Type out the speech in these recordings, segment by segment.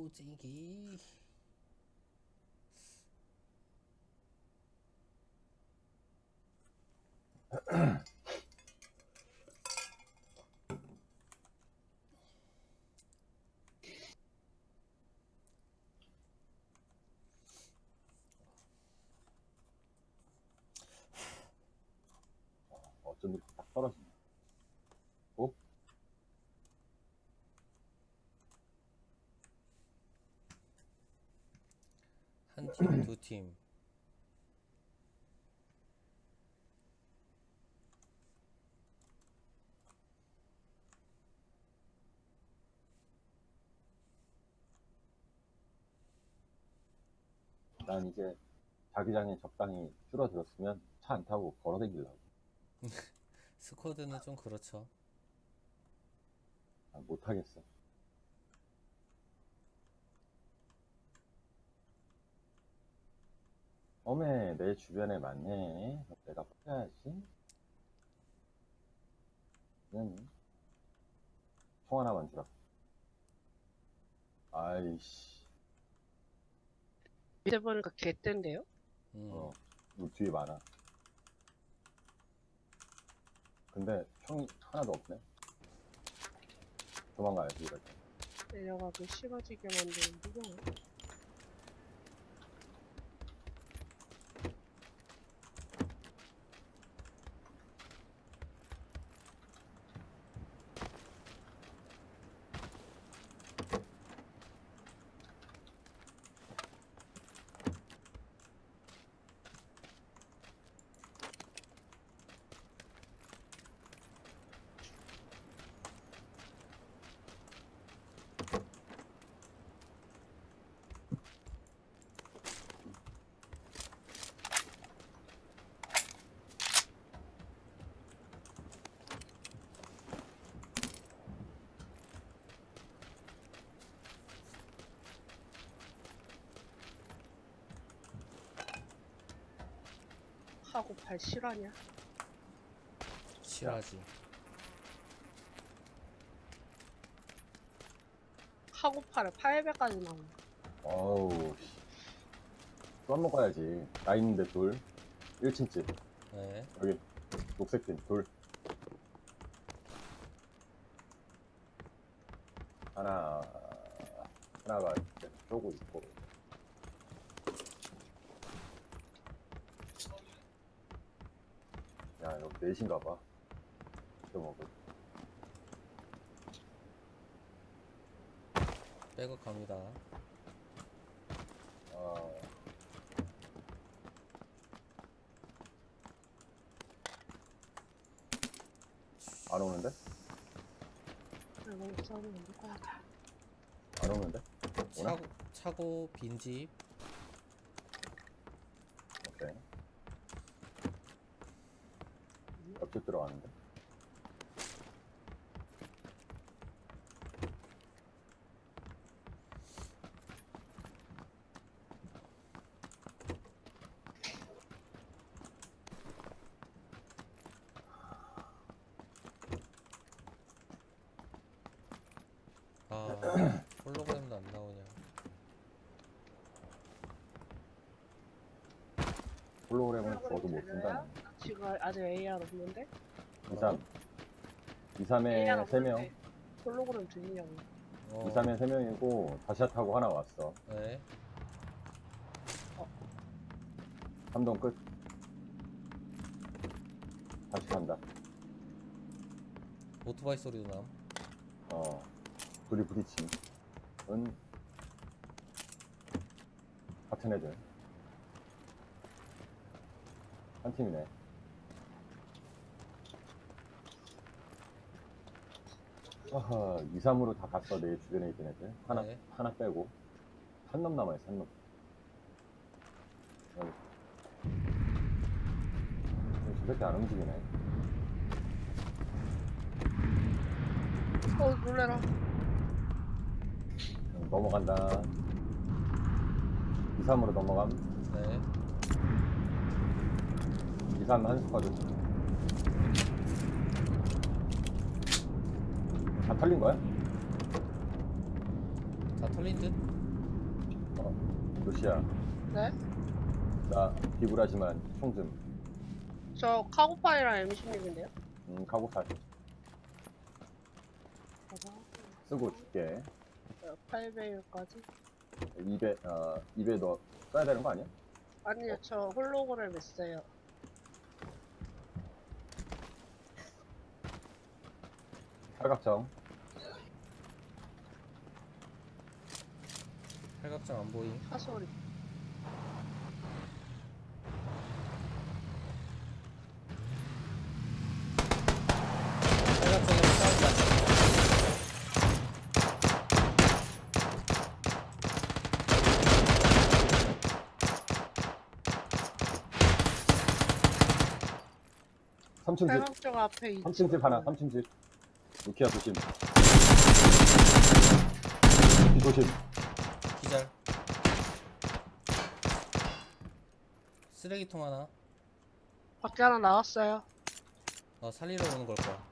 오지기. 어쩐지 딱 떨어지네. 오? 한 팀, 두 팀. 난 이제 자기장이 적당히 줄어들었으면 차 안 타고 걸어 다니려고. 스쿼드는 좀 그렇죠. 아, 못하겠어. 어메, 내 주변에 많네. 내가 뽑아야지. 총 하나만 주라. 아이씨. 밑에 보니까 개뜬데요? 물 뒤에 많아. 근데 총이 하나도 없네. 도망가야지, 이럴 때. 내려가기 싫어지게 만드는 누구야? 하고 팔 실화냐? 실하지. 하고 팔에 800까지 나오네. 어우, 씨. 또 먹어야지. 나 있는데 둘. 1층 집. 네. 여기, 녹색 팀, 둘. 하나가 이제 쏘고 있고. 야, 여기 넷인가봐. 또 먹을. 백업 갑니다. 안 오는데? 이거 싸우면 안 될 것 같아. 안 오는데? 오나? 차고 빈집. 오케이. 옆집 들어가는데? 아, 홀로그램도 안 나오냐. 홀로그램은 저도 못 쓴다. 지금 아직 AR 없는데? 2-3에 AR 3명. 없는데 홀로그램 들리냐고. 2-3에 3명이고 다시아타고 하나 왔어. 네. 3동 끝. 다시 간다. 오토바이 소리도 남. 둘이 부딪힘. 같은 애들. 한 팀이네. 아하, 2-3으로 다 갔어. 내 주변에 있던 애들. 네. 하나 빼고. 한 놈 남아있어, 한 놈. 저렇게 안 움직이네. 놀래라. 넘어간다. 2-3으로 넘어감. 네. 2-3 한 스쿼드. 다 털린 거야? 다 털린 듯? 루시야, 네? 나 비굴하지만 총 좀. 저 카고팔이랑 M16인데요? 카고팔 쓰고 줄게. 8배율까지? 입에 너 써야 되는 거 아니야? 아니요, 저 홀로그램 있어요. 팔각정. 팔각정 안 보임. 사소리. 팔각정에 싸운다. 삼층 집. 팔각정 앞에 3층 집 하나. 3층 집. 루키야 조심. 루키 조심. 기절. 쓰레기통 하나. 밖에 하나 나왔어요. 살리러 오는 걸 거야.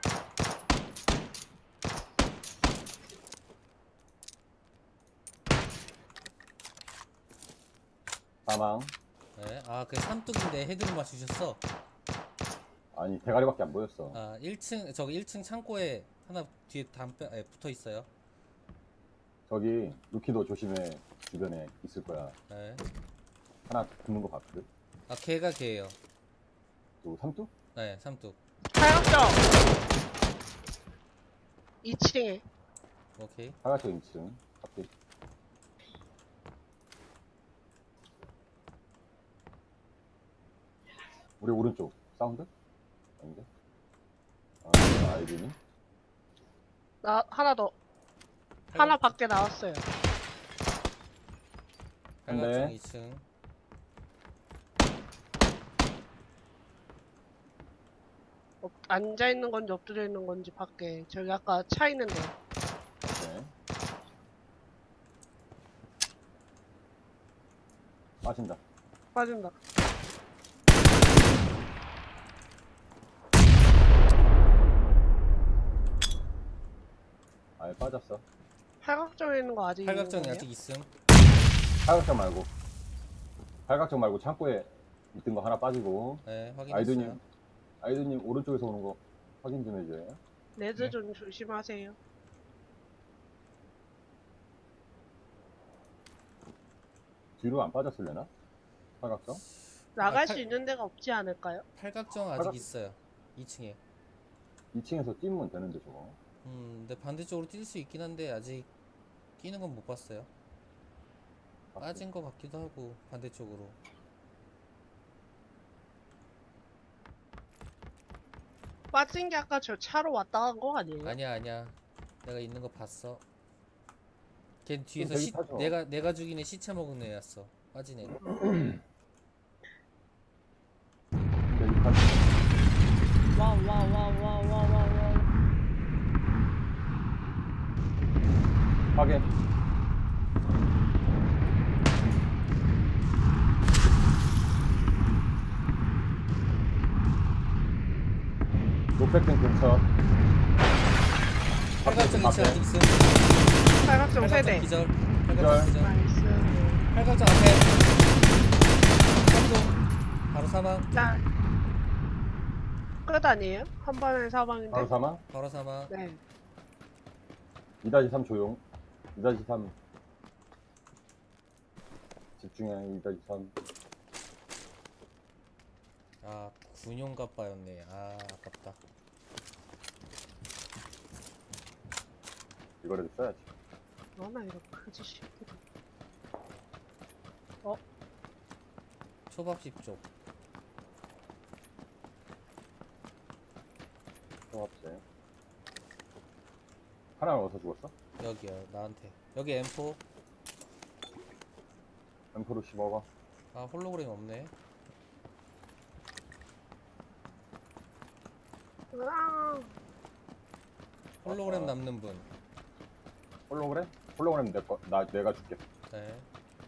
사망. 네. 그 삼뚝인데 헤드를 맞추셨어. 아니 대가리밖에 안 보였어. 1층 저기 1층 창고에 하나 뒤에 붙어 있어요. 저기 루키도 조심해. 주변에 있을 거야. 네. 하나 붙는 거 봤거든. 걔가 걔예요. 또 삼뚝? 네, 삼뚝. 팔각정! 2층에. 오케이. 팔각정 2층. 앞에. 우리 오른쪽 사운드? 아닌데? 아이디니? 하나 더. 하나 밖에 나왔어요. 팔각정 네. 2층. 앉아있는 건지 엎드려 있는 건지 밖에. 저기 아까 차 있는데. 네. 빠진다. 빠진다. 아예 빠졌어. 팔각정에 있는 거 아직 팔각정이 있는 아직 거예요? 있음. 팔각정 말고. 팔각정 말고 창고에 있던 거 하나 빠지고. 네, 확인했어요. 아이드님 오른쪽에서 오는 거 확인 좀 해줘요. 레드 좀 조심하세요. 뒤로 안 빠졌을려나? 팔각정? 나갈 수 있는 데가 없지 않을까요? 팔각정 아직 팔각- 있어요. 2층에. 2층에서 뛰면 되는데 저거. 근데 반대쪽으로 뛸 수 있긴 한데 아직 뛰는 건 못 봤어요. 빠진 거 같기도 하고 반대쪽으로. 빠진 게 아까 저 차로 왔다 간 거 아니에요? 아니야. 내가 있는 거 봤어. 걔 뒤에서 저기 타죠. 내가 죽인 애 시체 먹은 애였어. 빠진 애. 근데 이 팔- 와. 확인. 노백등 근처. 팔각정 2층 아직 있음. 팔각정 세대. 기절. 기절. 팔각정 기절. 나이스. 팔각정 앞에. 삼도. 바로 사망. 나. 끝 아니에요? 한 번에 사방인데? 바로 사망. 바로 사망. 네. 2-3 조용. 2-3 집중해. 2-3 군용 갑바였네. 아깝다. 이거라도 써야지. 뭐나 이런 크지 싶기도. 초밥집 쪽. 없지. 하나는 어디서 죽었어? 여기요. 나한테. 여기 M4. 엠프로시 먹어. 홀로그램 없네. 으앙. 홀로그램 남는 분. 홀로그램? 홀로그램 내가 줄게. 네.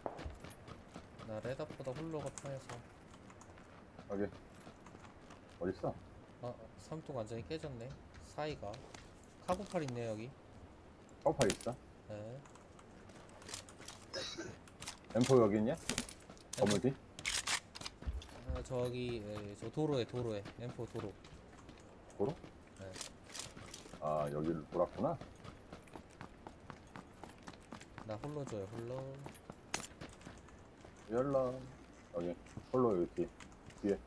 나 레다보다 홀로가 편해서. 여기. 어딨어? 삼뚝 완전히 깨졌네. 사이가. 카고팔 있네 여기. 카우팔 있어? 네. M4 여기 있냐? 건물 뒤? 저기 저 도로에 M4 도로. 도로? 네. 아, 여기를 돌았구나. 나 홀로 줘요 홀로. 열라. 여기. 홀로 여기 뒤. 뒤에.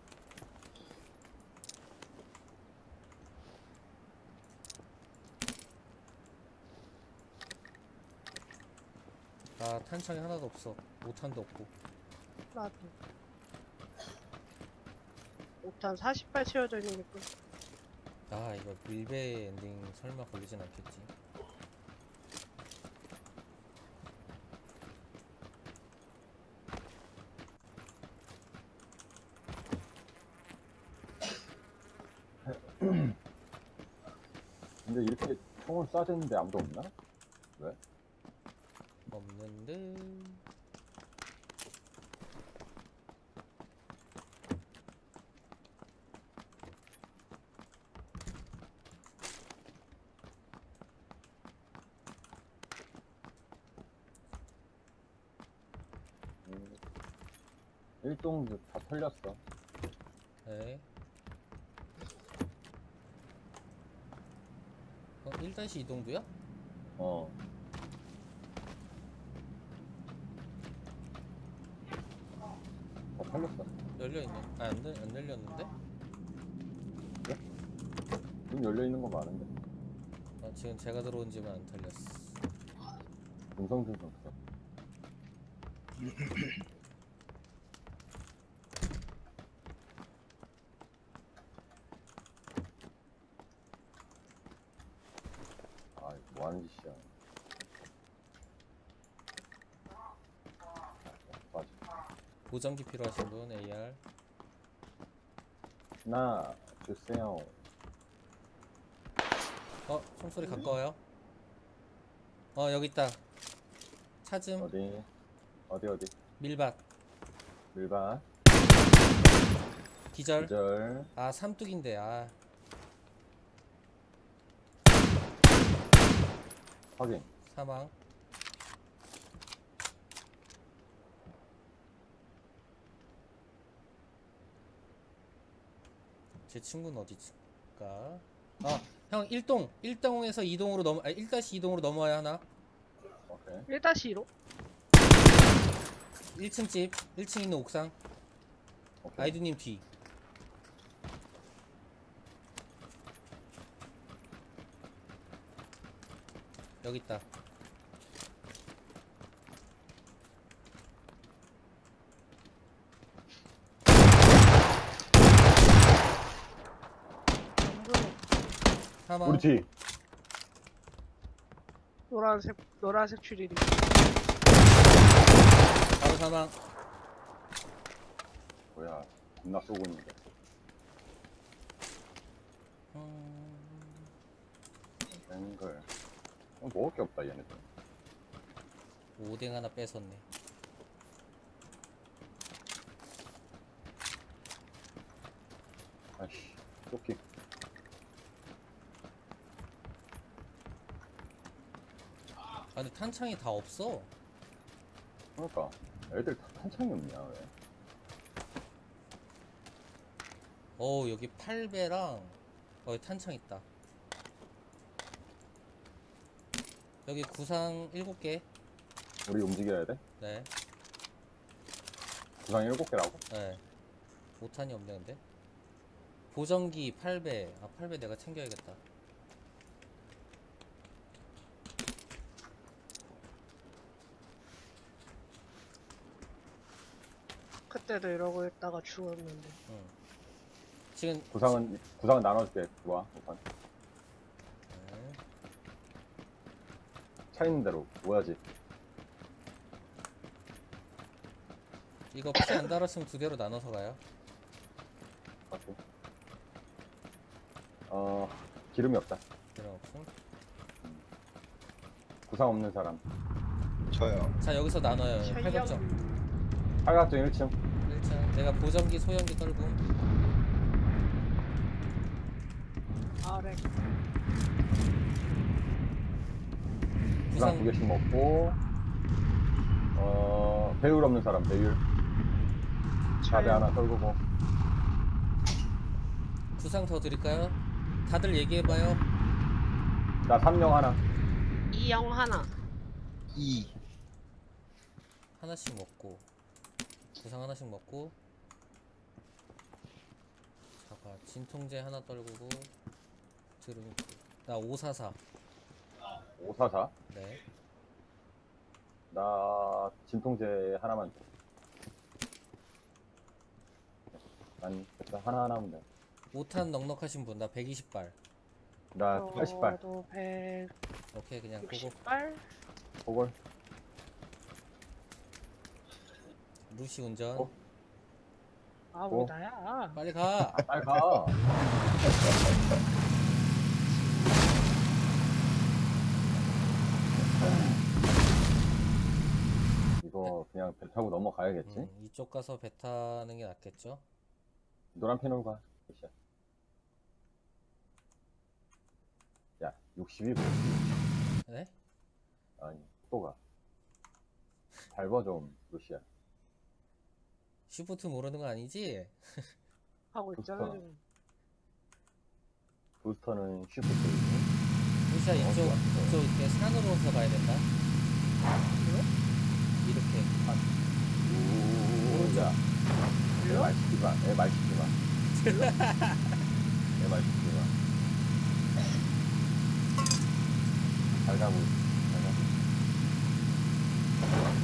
아 탄창이 하나도 없어. 5탄도 없고. 나도. 5탄 48 채워져 있는 게 꿀. 아 이거 밀배 엔딩 설마 걸리진 않겠지. 근데 이렇게 총을 쏴야 되는데 아무도 없나? 왜? 없는데. 일동 다 털렸어. 네. 1-2동도야? 어. 다 털렸어. 열려있네. 안 열렸는데? 문 열려있는 거 많은데. 지금 제가 들어온 집은 안 털렸어. 듬성듬성 써. 아, 뭐 하는 짓이야. 맞아. 보정기 필요하신 분 AR. 나 주세요. 총소리 가까워요? 여기 있다. 차즘 어디? 밀밭 밀반. 기절. 기절. 아 삼뚝인데. 아 확인. 사망. 제 친구는 어디 있을까? 형 1동에서 2동으로 1-2동으로 넘어와야 하나? 오케이. 1-2로? 1층 집, 1층 있는 옥상. 오케이. 아이드님 뒤. 여기 있다. 사망. 우리 뒤. 노란색 추리리. 바로 사망. 뭐야, 겁나 쏘고 있는데. 앵글. 먹을 게 없다, 얘네들. 오뎅 하나 뺏었네. 아이씨, 쏘기. 근데 탄창이 다 없어. 그러니까 애들 다 탄창이 없냐 왜? 여기 8배랑 여기 탄창 있다. 여기 구상 7개. 우리 움직여야 돼? 네. 구상 7개라고? 네. 5탄이 없네 근데. 보정기 8배. 8배 내가 챙겨야겠다. 그때도 이러고 있다가 죽었는데. 응. 지금 구상은 나눠줄게. 좋아. 우선 네. 차 있는 대로 모야지. 이거 피 안 달았으면 2대로 나눠서 가요. 오케이. 기름이 없다. 필요 없음. 구상 없는 사람. 저요. 자 여기서 나눠요. 샤이야. 팔각정. 팔각정 1층. 1층. 내가 보정기 소형기 떨고. 아래. 구상 구상 2개씩 먹고. 배율 없는 사람, 배율. 자배 저요. 하나 떨구고. 구상 더 드릴까요? 다들 얘기해봐요. 나 3명 하나. 이영 하나. 2. 하나씩 먹고 구상 하나씩 먹고. 잠깐 진통제 하나 떨구고 들고. 나 544. 544. 네. 나 진통제 하나만 줘. 난 일단 하나 하면 돼. 5탄 넉넉하신 분. 나 120발. 나 80발. 저도 오케이 그냥 고고. 160발. 그걸. 루시 운전. 어? 아, 왜 나야? 빨리 가. 빨리 가. 이거 그냥 배 타고 넘어가야겠지? 이쪽 가서 배 타는 게 낫겠죠? 노란 패널 가. 루시야. 야, 62 뭐? 네? 아니, 또 가. 밟아 좀, 루시야. 슈퍼트 모르는 거 아니지? 하고 있잖아, 좋다. 지금. 부스터는 쉬프트. 루시아 이쪽 이렇게 산으로서 가야 된다. 이렇게. 오, 야. 내 말 시키지 마. 내 말 시키지 마. 내 말 시키지 마. 잘 가고 있어. 잘 가고 있어.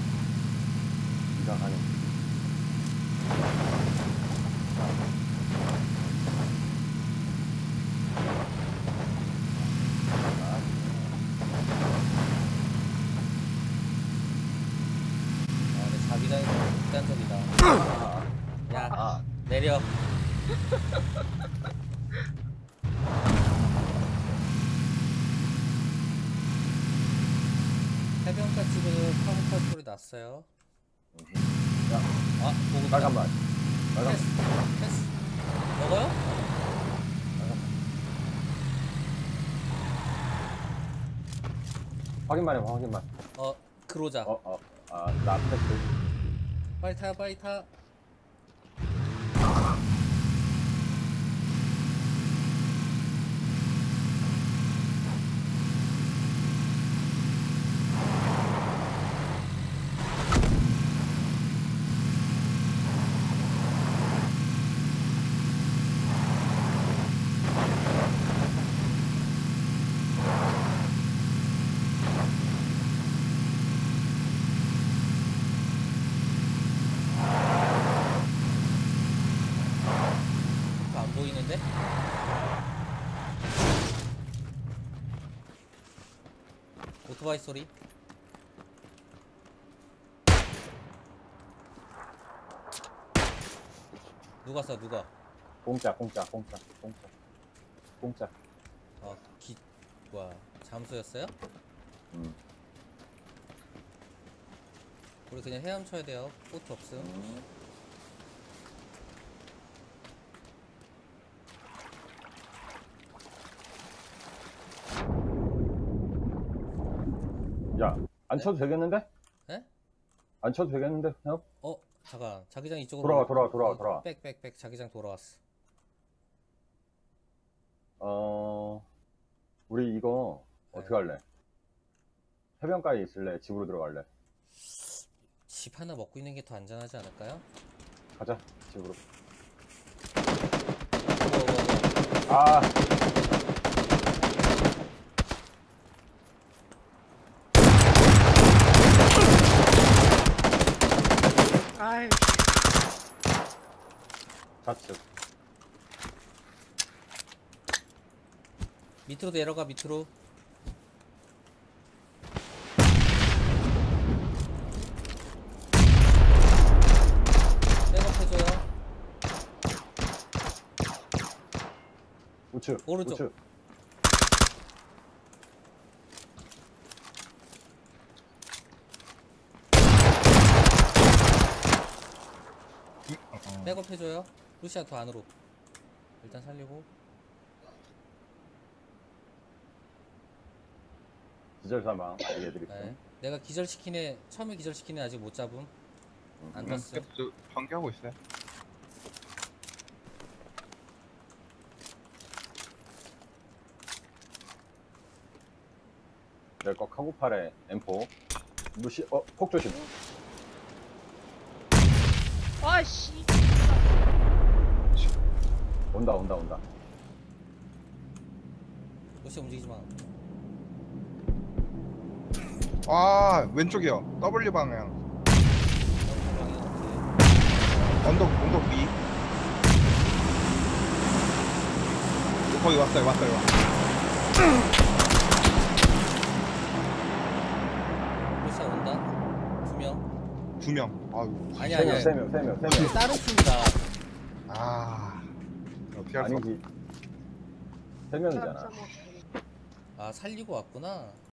네가 가는. 아, 근데 자기장이 너무 극단적이다. 야, 아, 내려. 해변가 집에서 카모팔 소리 났어요. 야, 아, 보고 빨간맛. 빨간맛. 패스. 패스. 먹어요? 확인만 해봐, 확인만. 그로자. 나 패스. 빨리 타, 빨리 타. 그거 안 보이는데? 오토바이 소리. 누가 쏴, 누가? 공짜. 아, 뭐야, 잠수였어요? 음. 우리 그냥 헤엄쳐야 돼요. 보트 없음. 야, 안 쳐도 되겠는데? 에? 안 쳐도 되겠는데? 형? 잠깐. 자기장 이쪽으로. 돌아와. 백. 자기장 돌아왔어. 우리 이거 네. 어떻게 할래? 해변가에 있을래? 집으로 들어갈래? 집 하나 먹고 있는 게 더 안전하지 않을까요? 가자, 집으로. 뭐. 아, 아이, 좌측. 밑으로 내려가, 밑으로. 백업 해줘요. 우측. 오른쪽. 우측. 백업 해줘요. 루시아 더 안으로. 일단 살리고. 기절 사망. 이 애들이 있어. 네. 내가 기절시킨 애 처음에 기절시킨 애 아직 못 잡음. 안 떴어요. 계속 저 관계하고 있어요. 내거 카고팔에 M4 무시 폭 조심. 아씨. 온다. 혹시 움직이지 마. 아 왼쪽이요. W 방향. 언덕 위. 거기 왔어요. 혹시 온다. 2명. 2명. 아유. 아니야. 세 명. 다른 팀이다. 아. 피할 수 없. 아니지. 3명이잖아. 아 살리고 왔구나.